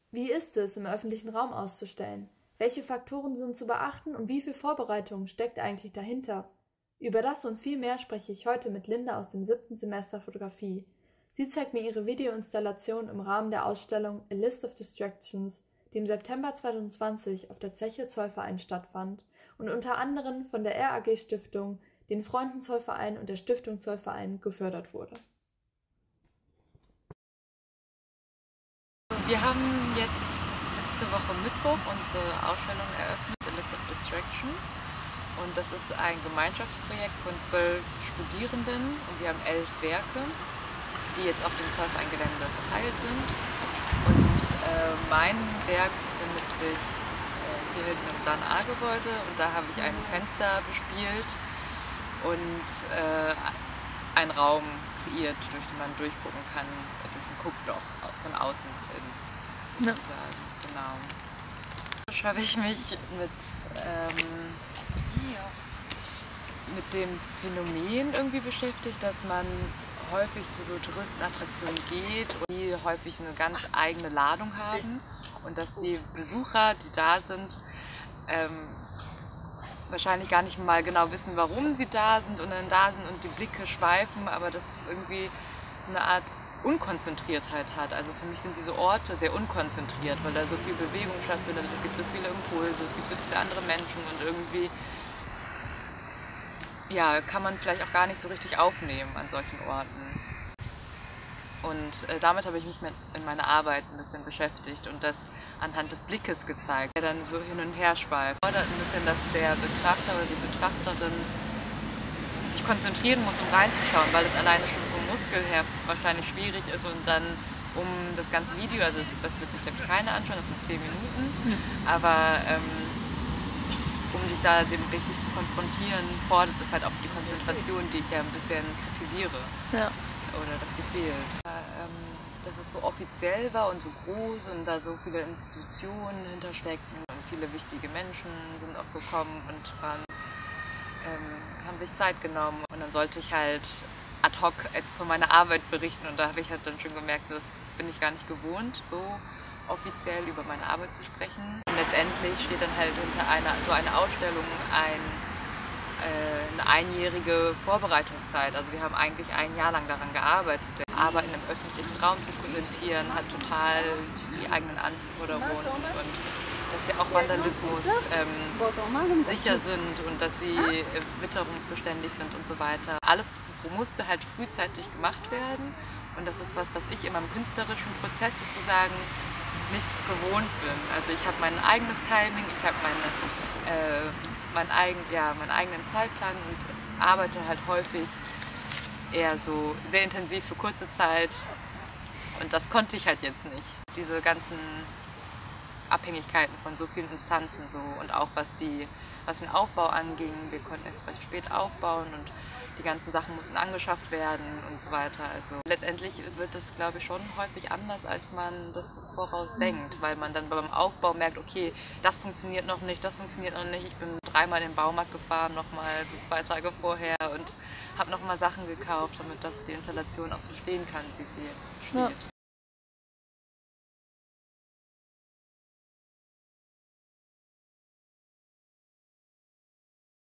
Wie ist es, im öffentlichen Raum auszustellen? Welche Faktoren sind zu beachten und wie viel Vorbereitung steckt eigentlich dahinter? Über das und viel mehr spreche ich heute mit Linda aus dem 7. Semester Fotografie. Sie zeigt mir ihre Videoinstallation im Rahmen der Ausstellung A List of Distractions, die im September 2020 auf der Zeche Zollverein stattfand und unter anderem von der RAG Stiftung, den Freunden Zollverein und der Stiftung Zollverein gefördert wurde. Wir haben jetzt letzte Woche Mittwoch unsere Ausstellung eröffnet, A List of Distraction. Und das ist ein Gemeinschaftsprojekt von 12 Studierenden und wir haben 11 Werke, die jetzt auf dem Zollverein-Gelände verteilt sind. Und mein Werk befindet sich hier hinten im Plan A-Gebäude und da habe ich ein Fenster bespielt und einen Raum kreiert, durch den man durchgucken kann, durch ein Guckloch von außen nach innen, sozusagen. Genau. Habe ich mich mit dem Phänomen irgendwie beschäftigt, dass man häufig zu so Touristenattraktionen geht und die häufig eine ganz eigene Ladung haben und dass die Besucher, die da sind, wahrscheinlich gar nicht mal genau wissen, warum sie da sind und dann da sind und die Blicke schweifen, aber das irgendwie so eine Art Unkonzentriertheit hat. Also für mich sind diese Orte sehr unkonzentriert, weil da so viel Bewegung stattfindet, es gibt so viele Impulse, es gibt so viele andere Menschen und irgendwie ja, kann man vielleicht auch gar nicht so richtig aufnehmen an solchen Orten. Und damit habe ich mich in meiner Arbeit ein bisschen beschäftigt und das anhand des Blickes gezeigt, der dann so hin und her schweift. Fordert ein bisschen, dass der Betrachter oder die Betrachterin sich konzentrieren muss, um reinzuschauen, weil es alleine schon vom Muskel her wahrscheinlich schwierig ist und dann um das ganze Video, also das wird sich glaube ich keiner anschauen, das sind 10 Minuten, aber um sich da dem richtig zu konfrontieren, fordert es halt auch die Konzentration, die ich ja ein bisschen kritisiere. Ja. Oder dass sie fehlt. Dass es so offiziell war und so groß und da so viele Institutionen hintersteckten und viele wichtige Menschen sind auch gekommen und haben sich Zeit genommen und dann sollte ich halt ad hoc von meiner Arbeit berichten und da habe ich halt dann schon gemerkt, so, das bin ich gar nicht gewohnt, so offiziell über meine Arbeit zu sprechen. Und letztendlich steht dann halt hinter so einer Ausstellung eine einjährige Vorbereitungszeit. Also wir haben eigentlich ein Jahr lang daran gearbeitet. Aber in einem öffentlichen Raum zu präsentieren, hat total die eigenen Anforderungen und dass ja auch Vandalismus sicher sind und dass sie witterungsbeständig sind und so weiter. Alles musste halt frühzeitig gemacht werden und das ist was ich in meinem künstlerischen Prozess sozusagen nicht gewohnt bin. Also ich habe mein eigenes Timing, ich habe meinen eigenen Zeitplan und arbeite halt häufig eher so sehr intensiv für kurze Zeit und das konnte ich halt jetzt nicht. Diese ganzen Abhängigkeiten von so vielen Instanzen so und auch was den Aufbau anging, wir konnten es recht spät aufbauen und die ganzen Sachen mussten angeschafft werden und so weiter. Also letztendlich wird es, glaube ich, schon häufig anders, als man das voraus denkt, weil man dann beim Aufbau merkt, okay, das funktioniert noch nicht, das funktioniert noch nicht. Ich bin 3-mal in den Baumarkt gefahren, nochmal so 2 Tage vorher und habe nochmal Sachen gekauft, damit das die Installation auch so stehen kann, wie sie jetzt steht. Ja.